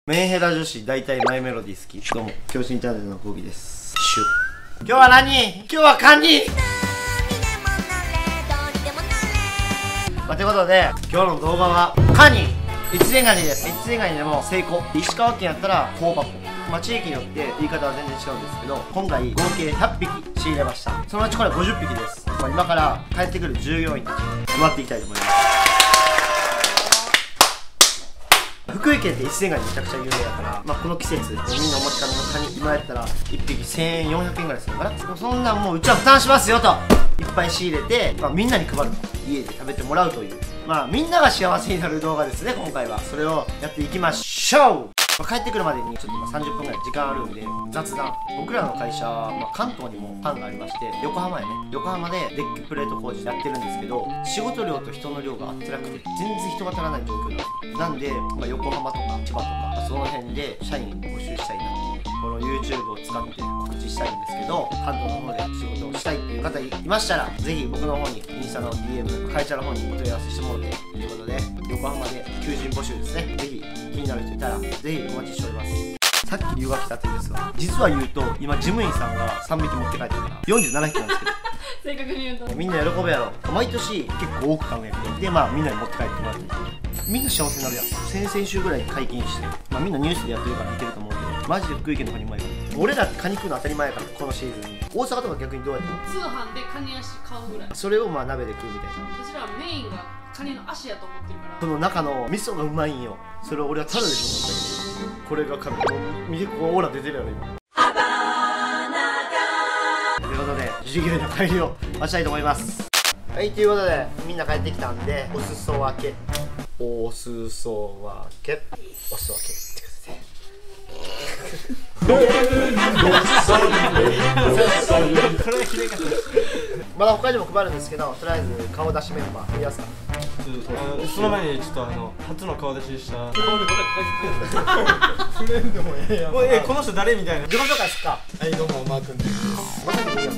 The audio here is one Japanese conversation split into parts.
メンヘラ女子大体マイメロディ好き。どうも狂信チャンネルのコギです。シュ今日は何？今日はカニ。ということで今日の動画はカニ越前ガニです。越前ガニでも成功、石川県やったら香箱、地域によって言い方は全然違うんですけど、今回合計100匹仕入れました。そのうちこれ50匹です。今から帰ってくる従業員たちに配っていきたいと思います。福井県って越前ガニめちゃくちゃ有名だから、この季節みんなお持ち帰りのカニ今やったら1匹1000円400円ぐらいするのかな。そんなんもううちは負担しますよといっぱい仕入れて、みんなに配る、家で食べてもらうという、みんなが幸せになる動画ですね。今回はそれをやっていきましょう。帰ってくるまでにちょっと今30分ぐらい時間あるんで雑談。僕らの会社、関東にも班がありまして、横浜でデッキプレート工事やってるんですけど、仕事量と人の量が合ってなくて全然人が足らない状況なんですよ。なんで、横浜とか千葉とかその辺で社員募集したいなっていう、この YouTube を使って告知したいんですけど、関東の方で仕事をしたいっていう方いましたら、ぜひ僕の方にインスタの DM、会社の方にお問い合わせしてもらってということで、横浜で求人募集ですね。ぜひ気になる人いたらぜひお待ちしております。さっき留学したてですが、実は言うと今事務員さんが3匹持って帰ってるから47匹なんですけど正確に言うとみんな喜ぶやろ。毎年結構多く買うんやけど、でみんなに持って帰ってもらったり、みんな幸せになるやん。先々週ぐらいに解禁して、みんなニュースでやってるから見てると思うけど、マジで福井県のカニうまいから。俺らってカニ食うの当たり前やから、このシーズンに。大阪とか逆にどうやったの？ 通販でカニ足買うぐらい。 それを鍋で食うみたいな。 私らはメインがカニの足やと思ってるから、 その中の味噌がうまいんよ。それを俺はタダでしょったけど、これがカニ、見てこうオーラ出てるやろ今。ということで従業員の帰りを待ちたいと思います。はい、ということでみんな帰ってきたんで、お裾分けってことでまだ他にも配るんですけど、とりあえず顔出しメンバー振りますか。 その前にちょっと初の顔出ししたフレンでもええやん。 この人誰みたいな。 自己紹介すっか。 はい、どうもマー君です。 まさにいいやん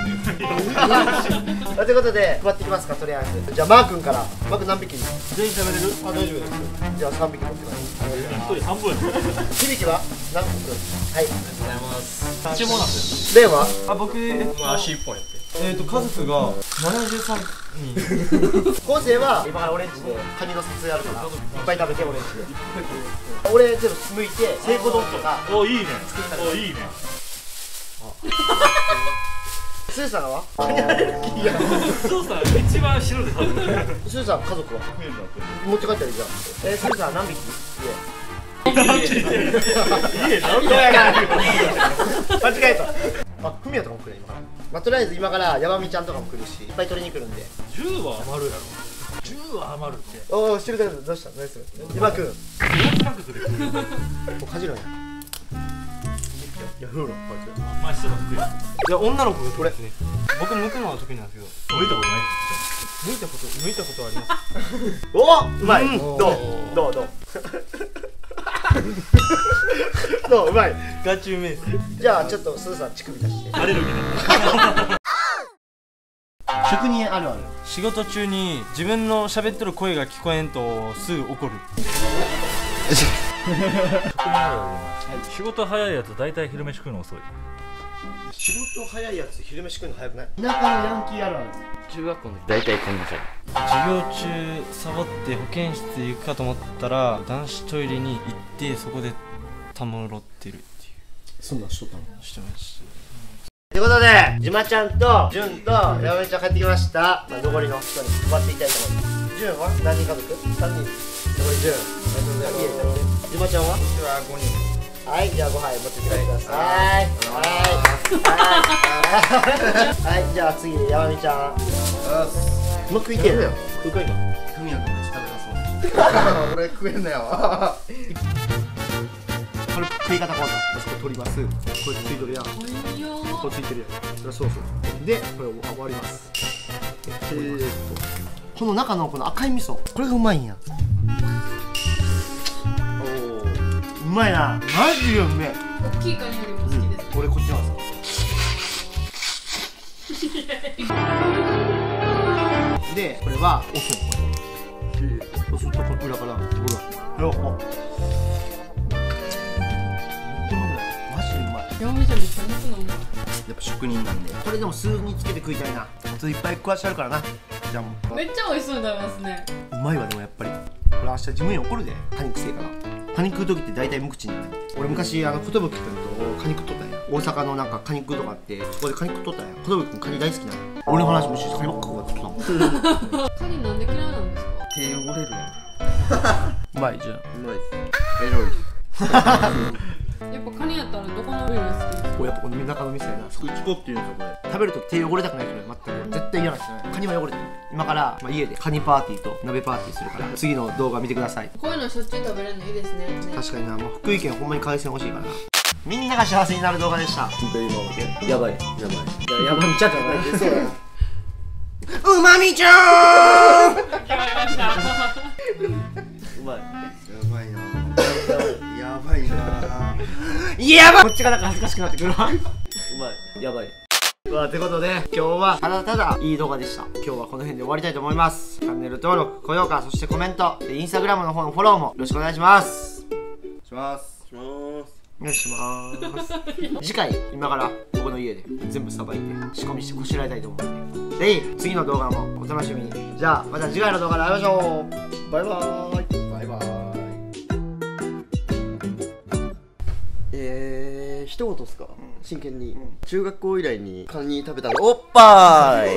ということで配っていきますか。とりあえずじゃあマー君から。マー君何匹全員食べれる？大丈夫です。じゃあ3匹持ってください。 1人半分。 響きは何個？はい、ありがとうございます。 注文なんです。 レンは僕足1本やって。家族が73人。 昴生は今からオレンジでカニの撮影あるからいっぱい食べて。オレンジで俺全部剥いて聖子丼とかお、いいね。 作ったらお、いいね。 スーさんは？ そうさ、一番白で食べる。 スーさん家族は？持って帰ったらいいじゃん。スーさん何匹？家間違えた。フミヤとかも来る今から。とりあえず今からヤマミちゃんとかも来るし、いっぱい取りに来るんで。 10は余るやろ。10は余るって。 おお、知るだけどどうした？何する？今くん。もうかじるんや。いや、フーロこいつ。 まあ、人が得意。いや、女の子が得意ですね。僕剥くのは得意なんですけど。剥いたことはあります。 お、うまい。どうどううまい。 ガチうめえです。 じゃあちょっとスーさん乳首出して。 アレルギーだ。 職人あるある。 仕事中に自分の喋ってる声が聞こえんとすぐ怒る。 仕事早いやつ大体昼飯食うの遅い。 仕事早いやつ昼飯食うの早くない？田舎のヤンキーあるある。 中学校の時大体こんな感授業中サボって保健室行くかと思ったら男子トイレに行ってそこでたむろってるっていう。 そんなんしとったの？ してました。 ということでじまちゃんとじゅんとやまみちゃん帰ってきました。残りの人に配っていきたいと思います。じゅんは何人家族？3人。残りじゅん。じまちゃんは？ 僕は5人。 はい、じゃあ5杯持ってきてください。はい、じゃあ次やまみちゃん。もう食いてるよ。食うか今。 ふみやくんめっちゃ食べなそう。 俺食えんなよ。これ食い方こうだ。そこ取ります。これついとるやん。これついてるやん。それはそうそう。で、これを割ります。この中のこの赤い味噌、これがうまいんや。おお、うまいな。マジでうめえ。 大きいカニよりも好きです。 俺こっちなんです。で、これは押すの。押すとこ裏からほら。 お店めっちゃ肉のうまい。 やっぱ職人なんで。 これでも数につけて食いたいな。普通いっぱい食わしてあるからな。じゃあもうめっちゃ美味しそうに食べますね。 うまいわ。でもやっぱりこれ明日自分に怒るで。カニくせえから。カニ食う時って大体無口になる。俺昔寿君とカニ食っとったんや。大阪のなんかカニ食うとかあって、そこでカニ食っとったんや。寿君カニ大好きなの。俺の話無視してカニばっか食ってたもん。 カニなんで嫌いなんですか？ 手汚れるやん。 うまいじゃん。 うまいです。エロいです。 やっぱカニやったらどこの部位が好きですか？ こうやっぱこの中の店やな。 打ち粉っていうんですよこれ。 食べるとき手汚れたくないから全く絶対嫌なんですよね。カニは汚れてる。今から、家でカニパーティーと鍋パーティーするから次の動画見てください。 こういうのしょっちゅう食べれるのいいですね。 確かにな、もう福井県ほんまに海鮮欲しいからな。みんなが幸せになる動画でした。 やばい。 やばみちゃんじゃない。そうや。うまみちゃん。 決まりました。 うまい。やばいな。やばいな。 やばい。こっちがなんか恥ずかしくなってくるわ。 うまい。やばい。 ということで今日はただただいい動画でした。今日はこの辺で終わりたいと思います。チャンネル登録、高評価、そしてコメントでインスタグラムの方のフォローもよろしくお願いします。 します。 お願いします。次回今から僕の家で全部さばいて仕込みしてこしらえたいと思うんで、ぜひ次の動画もお楽しみに。じゃあまた次回の動画で会いましょう。バイバーイ。 バイバーイ。一言っすか、真剣に、中学校以来にカニ食べたのおっぱーい